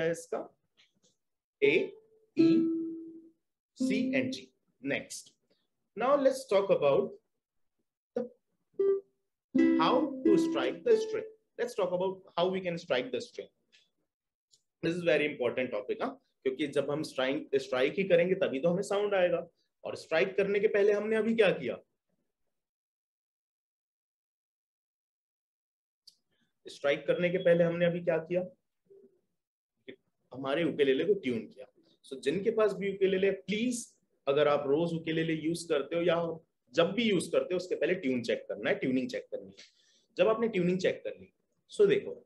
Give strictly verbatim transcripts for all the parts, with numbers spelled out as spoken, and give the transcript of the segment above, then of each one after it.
है इसका A, E, C and G. Next, now let's talk about the how to strike the string. Let's talk about how we can strike the string. This is very important topic, हाँ, क्योंकि जब हम strike strike ही करेंगे तभी तो हमें sound आएगा, और स्ट्राइक करने के पहले हमने अभी क्या किया, स्ट्राइक करने के पहले हमने अभी क्या किया, हमारे उकेलेले को ट्यून किया. सो so, जिनके पास भी उकेलेले, प्लीज अगर आप रोज उकेलेले यूज करते हो या जब भी यूज करते हो उसके पहले ट्यून चेक करना है, ट्यूनिंग चेक करनी है. जब आपने ट्यूनिंग चेक कर ली, सो so देखो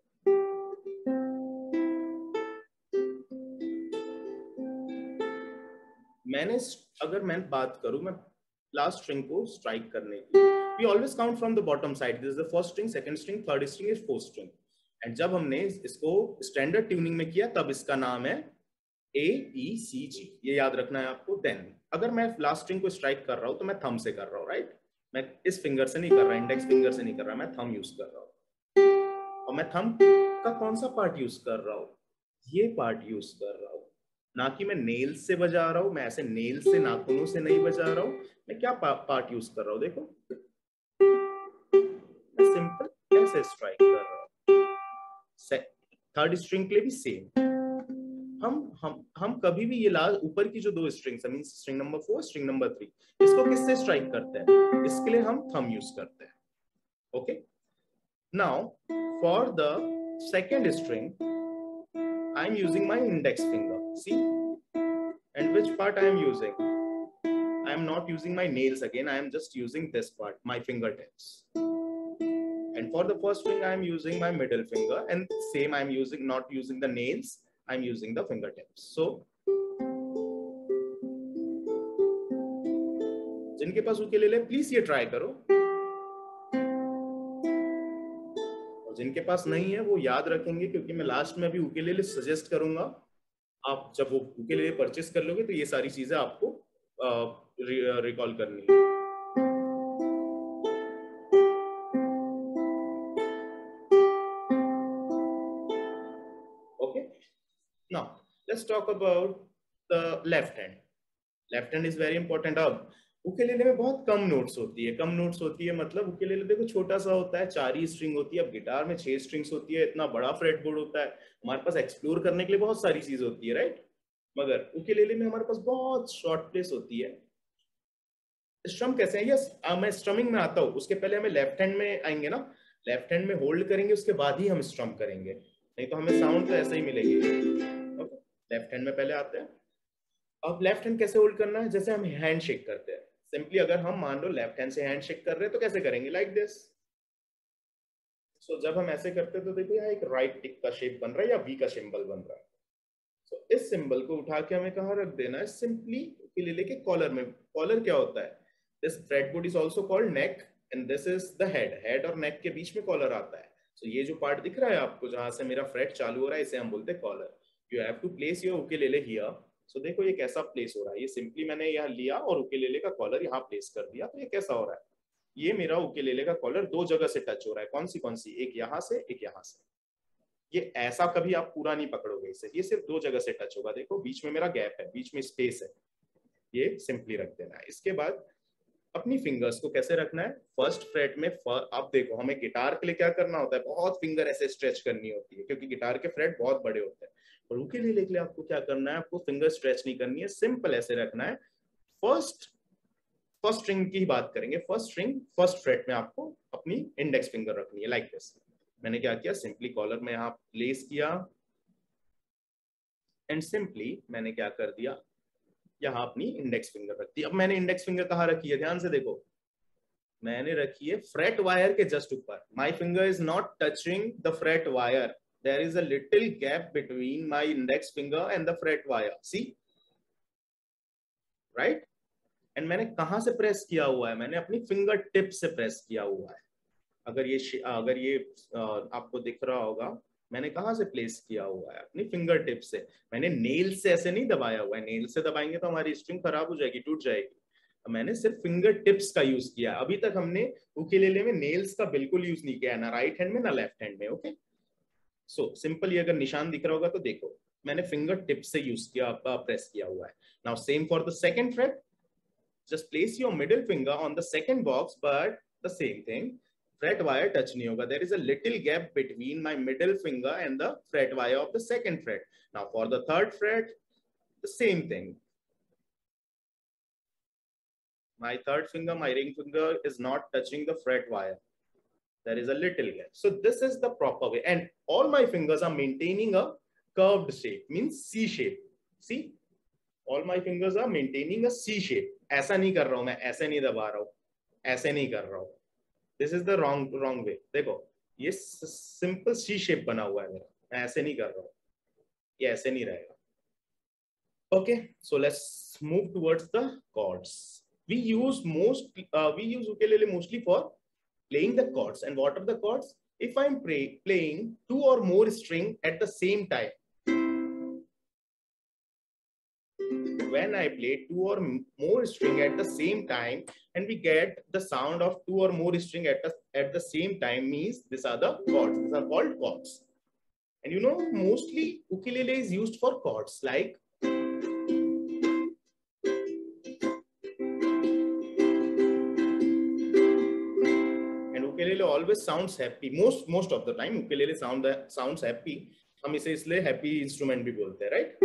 मैंने अगर मैं बात करूं मैं लास्ट स्ट्रिंग को स्ट्राइक करने की, we always count from the bottom side. This is the first string, second string, third string is fourth string. And जब हमने इसको स्टैंडर्ड ट्यूनिंग में किया तब इसका नाम है ए ई सी जी, ये याद रखना है आपको. देन अगर मैं लास्ट स्ट्रिंग को स्ट्राइक कर रहा हूं तो मैं थंब से कर रहा हूं, राइट. मैं इस फिंगर से नहीं कर रहा, इंडेक्स फिंगर से नहीं कर रहा, मैं थंब यूज कर रहा हूं. और मैं थंब का कौन सा पार्ट यूज कर रहा हूं, ये पार्ट यूज कर रहा हूं, ना कि मैं नेल से बजा रहा हूं. मैं ऐसे नेल से, नाखूनों से नहीं बजा रहा हूं. मैं क्या पा, पार्ट यूज कर रहा हूं, देखो मैं सिंपल ऐसे स्ट्राइक कर रहा हूं. थर्ड स्ट्रिंग के लिए भी सेम. हम हम हम कभी भी ये लास्ट ऊपर की जो दो स्ट्रिंग्स है, means string number four, string number three, इसको किससे स्ट्राइक करते हैं, इसके लिए हम थंब यूज करते हैं. Okay, now for the second string I am using my index finger. See, and which part I am using? I am not using my nails again. I am just using this part, my fingertips. And for the first string, I am using my middle finger, and same I am using not using the nails. I am using the fingertips. So, जिनके पास ukulele please ये try करो, जिनके पास नहीं है वो याद रखेंगे, क्योंकि मैं लास्ट में भी उकेलेले सजेस्ट करूंगा. आप जब वो उकेलेले परचेस कर लोगे तो ये सारी चीजें आपको रिकॉल करनी है. Okay, now let's talk about the left hand. Left hand is very important. अब उकेलेले में बहुत कम नोट्स होती है, कम नोट्स होती है मतलब उकेलेले देखो छोटा सा होता है, चार ही स्ट्रिंग होती है. अब गिटार में छह स्ट्रिंग्स होती है, इतना बड़ा फ्रेट बोर्ड होता है, हमारे पास एक्सप्लोर करने के लिए बहुत सारी चीज होती है, राइट. मगर उकेलेले में हमारे पास बहुत शॉर्ट प्लेस होती है. स्ट्रम कैसे है, यस मैं स्ट्रमिंग में आता हूँ, उसके पहले हमें लेफ्ट हैंड में आएंगे ना, लेफ्ट हैंड में होल्ड करेंगे, उसके बाद ही हम स्ट्रम करेंगे, नहीं तो हमें साउंड तो ऐसे ही मिलेगी. ओके, लेफ्ट हैंड में पहले आते हैं. अब लेफ्ट हैंड कैसे होल्ड करना है, जैसे हम हैंड शेक करते हैं. सिंपली अगर हम मान लो लेफ्ट हैंड से हैंड शेक कर रहे हैं तो कैसे करेंगे, लाइक दिस. सो जब हम ऐसे करते हैं तो देखो यहाँ एक राइट टिक का शेप बन रहा है या वी का सिंबल बन रहा है. सो so, इस सिंबल को उठा के हमें कहाँ रख देना है, सिंपली उकेलेले के कॉलर में. कॉलर क्या होता है, this fretboard is also called neck and this is the head. Head और नेक के बीच में कॉलर आता है. सो so, ये जो पार्ट दिख रहा है आपको जहां से मेरा फ्रेट चालू हो रहा है, इसे हम बोलते हैं collar. You have to place your ukulele here. So देखो ये कैसा प्लेस हो रहा है, ये सिंपली मैंने यहाँ लिया और उकेलेले का कॉलर यहाँ प्लेस कर दिया. तो ये कैसा हो रहा है, ये मेरा उकेलेले का कॉलर दो जगह से टच हो रहा है. कौन सी कौन सी, एक यहाँ से एक यहाँ से. ये ऐसा कभी आप पूरा नहीं पकड़ोगे इसे, ये सिर्फ दो जगह से टच होगा. देखो बीच में मेरा गैप है, बीच में स्पेस है, ये सिंपली रख देना है. इसके बाद अपनी फिंगर्स को कैसे रखना है, फर्स्ट फ्रेट में. आप देखो हमें गिटार के लिए क्या करना होता है, बहुत फिंगर ऐसे स्ट्रेच करनी होती है, क्योंकि गिटार के फ्रेट बहुत बड़े होते हैं. और उकेलेले के लिए आपको क्या करना है, आपको फिंगर स्ट्रेच नहीं करनी है, सिंपल ऐसे रखना है. फर्स्ट फर्स्ट स्ट्रिंग की बात करेंगे. फर्स्ट स्ट्रिंग फर्स्ट फ्रेट में आपको अपनी इंडेक्स फिंगर रखनी है, लाइक दिस. मैंने क्या किया, सिंपली कॉलर में यहाँ प्लेस किया एंड सिंपली मैंने क्या कर दिया, यहाँ अपनी इंडेक्स फिंगर रख दी. अब मैंने इंडेक्स फिंगर कहाँ रखी है, ध्यान से देखो, मैंने रखी है फ्रेट वायर के जस्ट ऊपर. My finger is not touching the fret wire. There is a little gap between my index finger and the fret wire. See, right? And मैंने कहाँ से प्रेस किया हुआ है, मैंने अपनी फिंगर टिप से प्रेस किया हुआ है. अगर ये अगर ये आपको दिख रहा होगा, मैंने कहाँ से प्लेस किया हुआ है, अपनी फिंगर टिप से. मैंने नेल से ऐसे नहीं दबाया हुआ है, नेल से दबाएंगे तो हमारी स्ट्रिंग खराब हो जाएगी, टूट जाएगी. मैंने सिर्फ फिंगर टिप्स का यूज किया. अभी तक हमने उकेलेले में नेल्स का बिल्कुल यूज नहीं किया, ना राइट हैंड में ना लेफ्ट हैंड में. ओके, सो सिंपल, ये अगर निशान दिख रहा होगा तो देखो, मैंने फिंगर टिप से यूज किया, प्रेस किया हुआ है. Now same for the second fret, just place your middle finger on the second box, but the same thing, fret wire touch nahi hoga. There is a little gap between my middle finger and the fret wire of the second fret. Now for the third fret, the same thing. My third finger, my ring finger is not touching the fret wire. There is a little gap. So this is the proper way. And all my fingers are maintaining a curved shape, means C shape. See? All my fingers are maintaining a C shape. ऐसा नहीं कर रहा हूं मैं, ऐसे नहीं दबा रहा हूं, ऐसे नहीं कर रहा हूं. This is the wrong wrong way. देखो ये सिंपल सी शेप बना हुआ है मेरा, मैं ऐसे नहीं कर रहा हूँ, ये ऐसे नहीं रहेगा. Okay, so let's move towards the chords. We use most uh, we use ukulele mostly for playing the chords. And what are the chords? If I'm play, playing two or more string at the same time, when I play two or more string at the same time and we get the sound of two or more string at the, at the same time, means these are the chords. These are called chords. And you know, mostly ukulele is used for chords like and ukulele always sounds happy. Most most of the time ukulele sound sounds happy. हम इसे इसलिए happy instrument भी बोलते हैं, right?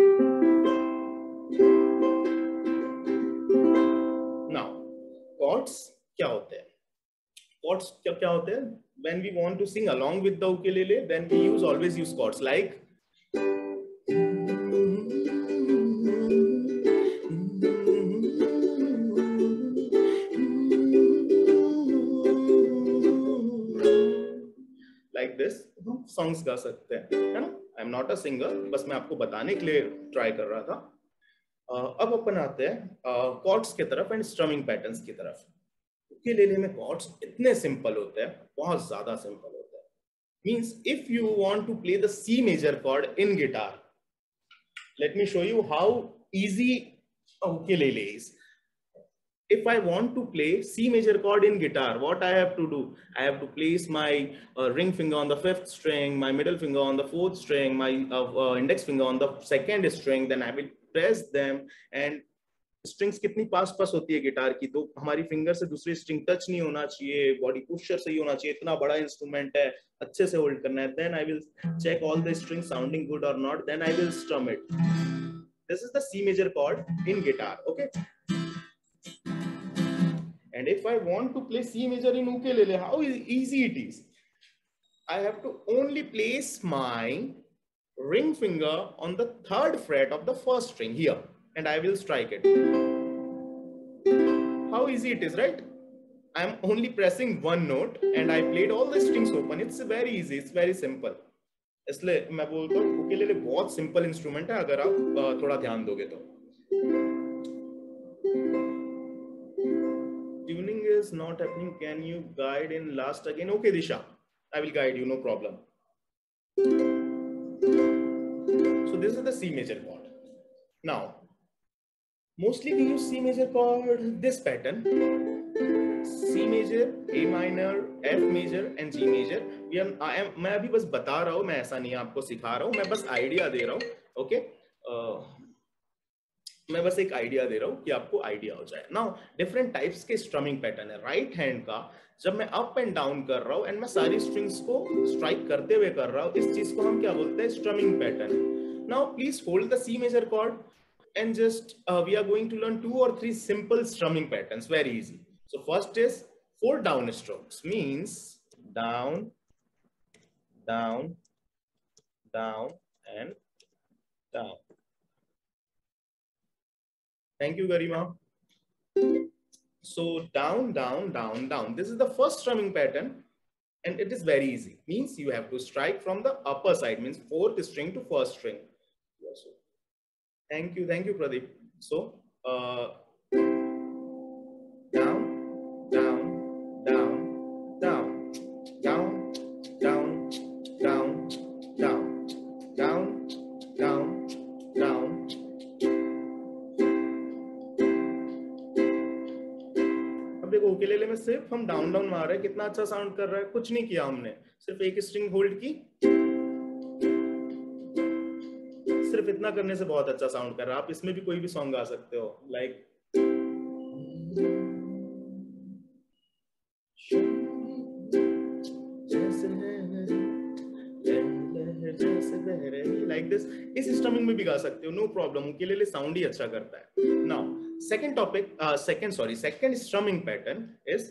Chords क्या होते हैं? Chords क्या क्या होते हैं? When we want to sing along with the ukulele, then we use always use chords like like this. हम songs गा सकते हैं, है ना? I'm not a singer, बस मैं आपको बताने के लिए try कर रहा था. Uh, अब अपन आते हैं कॉर्ड्स uh, की तरफ एंड स्ट्रमिंग पैटर्न्स की तरफ. उकेलेले में कॉर्ड्स इतने सिंपल होते हैं, बहुत ज्यादा सिंपल होते हैं. Means if you want to play the C major chord in guitar, let me show you how easy ukulele is. If I want to play C major chord in guitar, what I have to do? I have to place my uh, ring finger on the fifth string, my middle finger on the fourth string, my uh, uh, index finger on the second string. Then I will press them. And strings कितनी पास पास होती है guitar की, तो हमारी finger से दूसरी string touch नहीं होना चाहिए, बॉडी पुशर सही होना चाहिए. इतना बड़ा इंस्ट्रूमेंट है, अच्छे से होल्ड करना है. Then I will check all the strings sounding good or not. Then I will strum it. This is the C major chord in guitar. Okay. And if I want to play C major in ukulele, how easy it is. I have to only place my ring finger on the third fret of the first string here, and I will strike it. How easy it is, right? I am only pressing one note and I played all the strings open. It's very easy, it's very simple. इसलिए मैं बोलता हूँ ukulele बहुत simple instrument है अगर आप थोड़ा ध्यान दोगे तो. Tuning is not happening. Can you guide in last again? Okay, Disha, I will guide you, no problem. So this is the C major chord. Now, mostly we use C major chord this pattern: C major, A minor, F major, and G major. We am, I am, मैं अभी बस बता रहा हूँ, मैं ऐसा नहीं आपको सिखा रहा हूँ, मैं बस आइडिया दे रहा हूँ. Okay. Uh, मैं बस एक आइडिया दे रहा हूँ कि आपको आइडिया हो जाए. नाउ डिफरेंट टाइप्स के स्ट्रमिंग पैटर्न है. राइट हैंड का जब मैं अप एंड डाउन कर रहा हूँ एंड मैं सारी स्ट्रिंग्स को स्ट्राइक करते हुए कर रहा हूँ, इस चीज को हम क्या बोलते हैं? Strumming pattern. Now please hold the C major chord and just we are going to learn two और three simple strumming patterns, very easy. So first is four down strokes, means down down down and down. Thank you, Garima. So down, down, down, down. This is the first strumming pattern, and it is very easy. Means you have to strike from the upper side. Means fourth string to first string. Yes. Thank you, thank you, Pradeep. So uh, down, down, down, down, down, down, down, down, down, down, down. Ukulele में सिर्फ हम down down मार रहे हैं, कितना अच्छा sound कर रहा है. कुछ नहीं किया हमने, सिर्फ एक स्ट्रिंग होल्ड की, सिर्फ इतना करने से बहुत अच्छा साउंड कर रहा है। आप इसमें भी कोई भी सॉन्ग गा सकते हो, लाइक लाइक दिस, इस स्ट्रमिंग में भी गा सकते हो, नो प्रॉब्लम। उकेलेले साउंड ही अच्छा करता है। Now second topic, second sorry second strumming pattern is,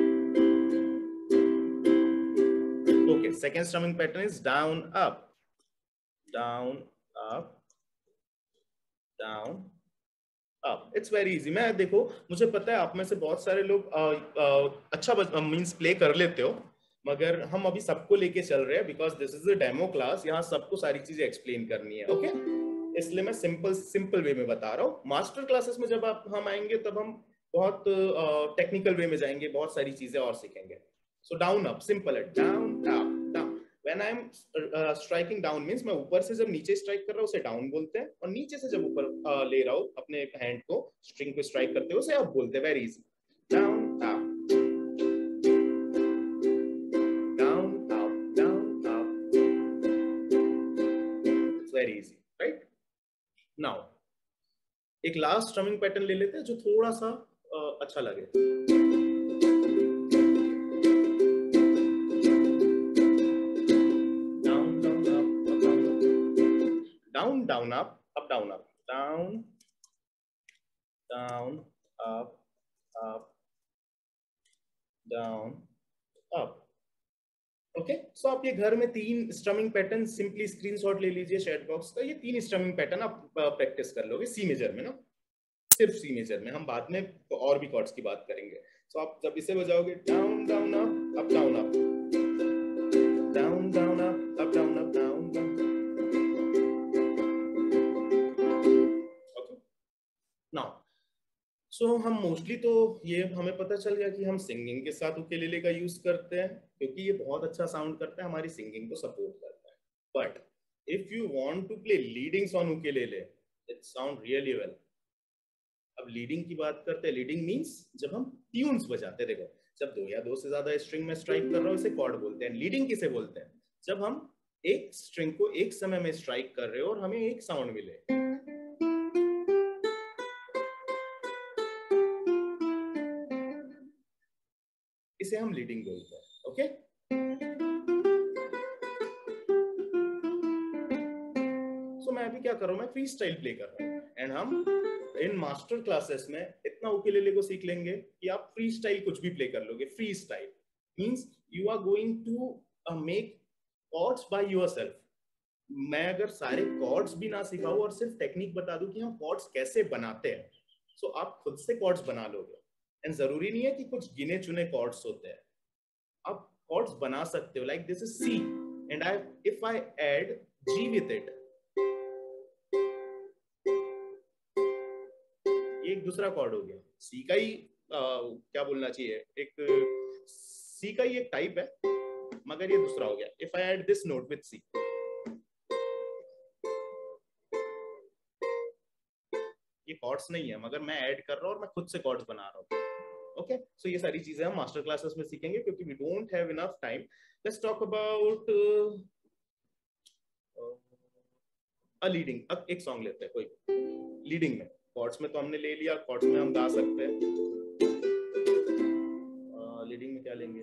okay, second strumming pattern is down up, down up, down up. It's very easy. मैं देखो, मुझे पता है आप में से बहुत सारे लोग आ, आ, अच्छा मींस प्ले कर लेते हो, मगर हम अभी सबको लेके चल रहे हैं because this is a demo class. यहाँ सबको सारी चीजें एक्सप्लेन करनी है, ओके okay? इसलिए मैं सिंपल सिंपल वे में बता रहा हूँ। मास्टर क्लासेस में जब आप हम आएंगे तब हम बहुत टेक्निकल वे में जाएंगे, बहुत सारी चीजें और सीखेंगे। सो डाउन अप सिंपल है, down up down. When I am striking down means मैं ऊपर से जब नीचे स्ट्राइक कर रहा हूँ उसे डाउन बोलते हैं, और नीचे से जब ऊपर uh, ले रहा हूँ अपने हैंड को स्ट्रिंग पे स्ट्राइक करते हुए उसे अप बोलते हैं। Very easy, down up down up down up, it's very easy, right? Now एक लास्ट स्ट्रमिंग पैटर्न ले लेते हैं जो थोड़ा सा uh, अच्छा लगे। Down, down, up, up, down, up, down, down, up, up, down, up. Okay, so आप ये घर में तीन स्ट्रमिंग पैटर्न सिंपली स्क्रीनशॉट ले लीजिए चैट बॉक्स का। ये तीन स्ट्रमिंग पैटर्न आप प्रैक्टिस कर लोगे सी मेजर में ना, सिर्फ सी मेजर में। हम बाद में तो और भी कॉर्ड्स की बात करेंगे। सो so आप जब इसे बजाओगे, down down up up down up, down down up up down up, down down. Now so हम मोस्टली तो ये हमें पता चल गया कि हम सिंगिंग के साथ उकेलेले का यूज करते हैं क्योंकि ये बहुत अच्छा साउंड करता है, हमारी सिंगिंग को सपोर्ट करता है। But if you want to play leadings on ukulele, it sound really well. अब लीडिंग की बात करते हैं। लीडिंग मींस जब हम ट्यून्स बजाते हैं। देखो, जब दो या दो से ज्यादा स्ट्रिंग में स्ट्राइक कर रहा हूं इसे कॉर्ड बोलते हैं। लीडिंग किसे बोलते हैं? जब हम एक स्ट्रिंग को एक समय में स्ट्राइक कर रहे हो और हमें एक साउंड मिले। इसे हम लीडिंग बोलते हैं, ओके? सो मैं अभी क्या कर रहा हूं, मैं फ्री स्टाइल प्ले कर रहा हूं एंड हम इन मास्टर क्लासेस में इतना उकेलेले को सीख लेंगे कि आप फ्री स्टाइल कुछ भी प्ले कर लोगे। Freestyle means you are going to make chords by yourself. मैं अगर सारे कॉर्ड्स भी ना सिखाऊं और सिर्फ टेक्निक बता दूं कि हम कॉर्ड्स कैसे बनाते हैं, सो आप खुद से कॉर्ड्स बना लोगे। एंड जरूरी नहीं है कि कुछ गिने चुने कॉर्ड्स होते हैं, आप कॉर्ड्स बना सकते हो। Like this is C and I if I add G with it, ये एक दूसरा कॉर्ड हो गया। सी का ही आ, क्या बोलना चाहिए, एक सी का ही एक टाइप है मगर ये दूसरा हो गया। If I add this note with C, ये कॉर्ड्स नहीं है मगर मैं ऐड कर रहा हूं और मैं खुद से कॉर्ड्स बना रहा हूं। ओके, सो ये सारी चीजें हम मास्टर क्लासेस में सीखेंगे क्योंकि we don't have enough time. Let's talk about a leading. अब एक सॉन्ग लेते हैं कोई लीडिंग में। कॉर्ड्स में तो हमने ले लिया, कॉर्ड्स में हम गा सकते हैं। लीडिंग में क्या लेंगे?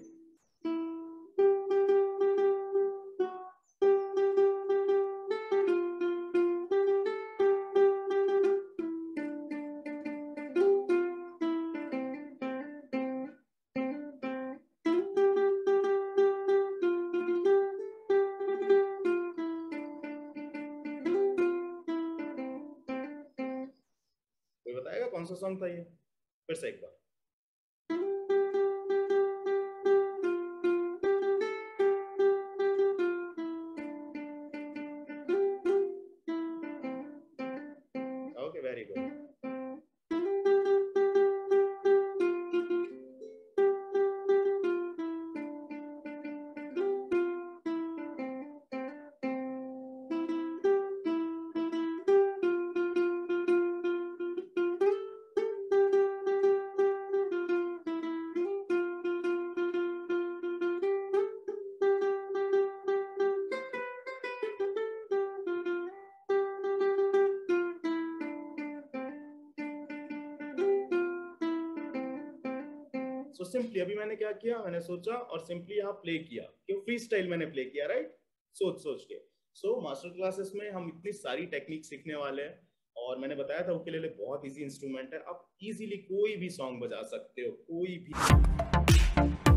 कोई बताएगा कौन सा सॉन्ग था ये? फिर से एक बार। Okay, very good. So simply अभी मैंने क्या किया, मैंने सोचा और सिंपली यहाँ प्ले किया, कि फ्री स्टाइल मैंने प्ले किया, राइट, सोच सोच के। सो मास्टर क्लासेस में हम इतनी सारी टेक्निक सीखने वाले हैं, और मैंने बताया था उकेलेले बहुत इजी इंस्ट्रूमेंट है, आप इजीली कोई भी सॉन्ग बजा सकते हो, कोई भी।